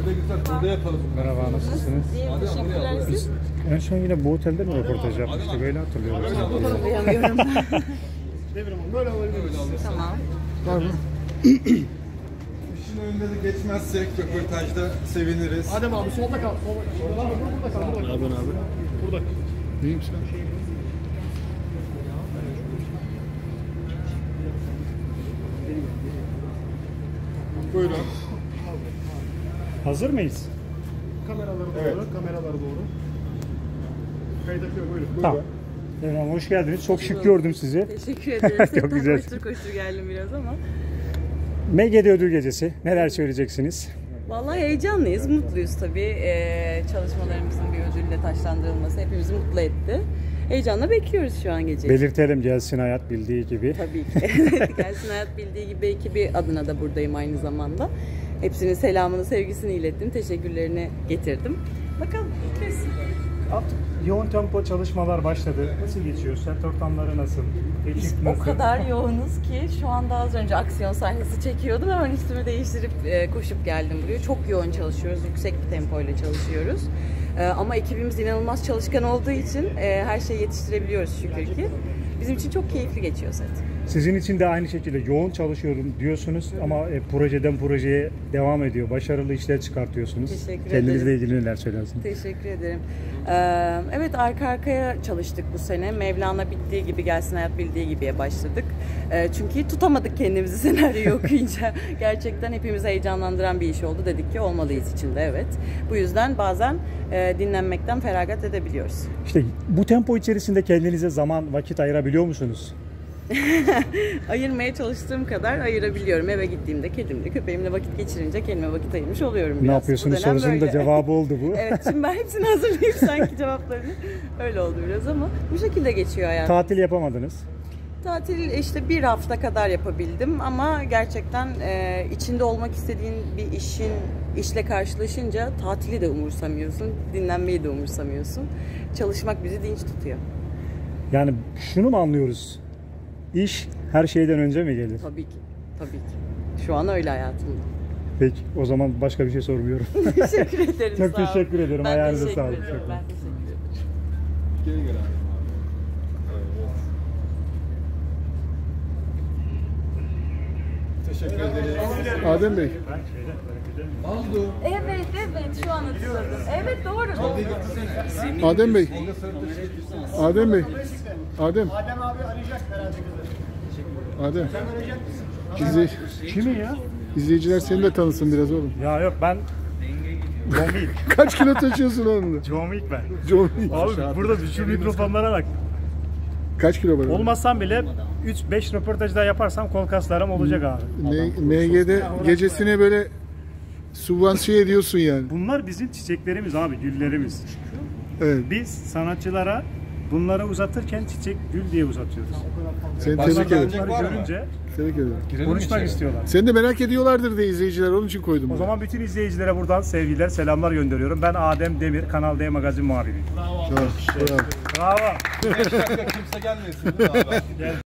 Burada güzel, burada yapalım. Merhaba, nasılsınız? İyiyim, teşekkürler siz. En son yine bu otelde mi röportaj yapmıştık? Böyle hatırlıyorum. Hatırlayamıyorum. Böyle alabiliriz. Tamam. Var mı? İşin önünde de geçmezsek röportajda seviniriz. Adem abi solda kal. Solda kal. Burada kal. Burada kal. Ne abi? Burada. Neyim sen? Buyurun. Hazır mıyız? Kameralara doğru. Evet. Kameralara doğru. Kayıt akıyor. Buyurun. Tamam. Efendim, hoş geldiniz. Çok şık gördüm sizi. Teşekkür ederim. Çok güzel. Koştur koştur geldim biraz ama. MGD ödül gecesi. Neler söyleyeceksiniz? Vallahi heyecanlıyız, mutluyuz tabii. Çalışmalarımızın bir ödülle taşlandırılması hepimizi mutlu etti. Heyecanla bekliyoruz şu an geceyi. Belirtelim, Gelsin Hayat bildiği gibi. Tabii ki. Gelsin Hayat bildiği gibi ekibi adına da buradayım aynı zamanda. Hepsinin selamını, sevgisini ilettim. Teşekkürlerini getirdim. Bakalım. Mutluyuz. Artık yoğun tempo çalışmalar başladı. Nasıl geçiyor? Set ortamları nasıl? Ekip O nasıl? kadar yoğunuz ki şu anda az önce aksiyon sahnesi çekiyordum. Hemen üstümü değiştirip koşup geldim buraya. Çok yoğun çalışıyoruz. Yüksek bir tempoyla çalışıyoruz. Ama ekibimiz inanılmaz çalışkan olduğu için her şeyi yetiştirebiliyoruz şükür ki. Bizim için çok keyifli geçiyor set. Sizin için de aynı şekilde yoğun çalışıyorum diyorsunuz ama projeden projeye devam ediyor. Başarılı işler çıkartıyorsunuz. Teşekkür Kendinizle ederim. ilgili neler söylersiniz? Teşekkür ederim. Evet, arka arkaya çalıştık bu sene. Mevlana bittiği gibi Gelsin Hayat bildiği gibiye başladık. Çünkü tutamadık kendimizi senaryoyu okuyunca. Gerçekten hepimizi heyecanlandıran bir iş oldu. Dedik ki olmalıyız içinde, evet. Bu yüzden bazen dinlenmekten feragat edebiliyoruz. İşte bu tempo içerisinde kendinize zaman, vakit ayırabiliyor musunuz? Ayırmaya çalıştığım kadar ayırabiliyorum. Eve gittiğimde kedimle, köpeğimle vakit geçirince kendime vakit ayırmış oluyorum biraz. Ne yapıyorsunuz Bu dönem sorusunun da böyle. cevabı oldu bu. Evet, şimdi ben hepsini hazırlayayım sanki cevaplarını. Öyle oldu biraz ama bu şekilde geçiyor hayatım. Tatil yapamadınız. Tatil işte bir hafta kadar yapabildim ama gerçekten içinde olmak istediğin bir işle karşılaşınca tatili de umursamıyorsun, dinlenmeyi de umursamıyorsun. Çalışmak bizi dinç tutuyor. Yani şunu mu anlıyoruz? İş her şeyden önce mi gelir? Tabii ki, tabii ki. Şu an öyle hayatımda. Peki, o zaman başka bir şey sormuyorum. Teşekkür ederim. Çok sağ ol. teşekkür ederim. Ben Ayağınıza teşekkür sağlık. ederim. Ben teşekkür ederim. Geri gel abi. Teşekkür ederiz. Adem Bey. Oldu. Evet, şu an hatırladım. Evet, doğru. Adem Bey. Adem Bey. Adem. Adem abi arayacak herhalde kızı. Adem. Kimi ya? İzleyiciler seni de tanısın biraz oğlum. Ya yok, ben John Wick. Kaç kilo taşıyorsun onunla? John Wick ben. John Wick. Abi burada şu mikrofonlara bak. Kaç kilo var? Olmazsam bile 3-5 röportaj daha yaparsam kol kaslarım olacak abi. MG'de gecesine böyle subvansiye ediyorsun yani. Bunlar bizim çiçeklerimiz abi, güllerimiz. Evet. Biz sanatçılara bunları uzatırken çiçek, gül diye uzatıyoruz. Seni tebrik ederim. Bunları görünce Tebrik ederim. konuşmak istiyorlar. Seni de merak ediyorlardır diye izleyiciler, onun için koydum. O zaman bütün izleyicilere buradan sevgiler, selamlar gönderiyorum. Ben Adem Demir, Kanal D Magazin muhabiriyim. Bravo. Bravo. Kimse gelmesin.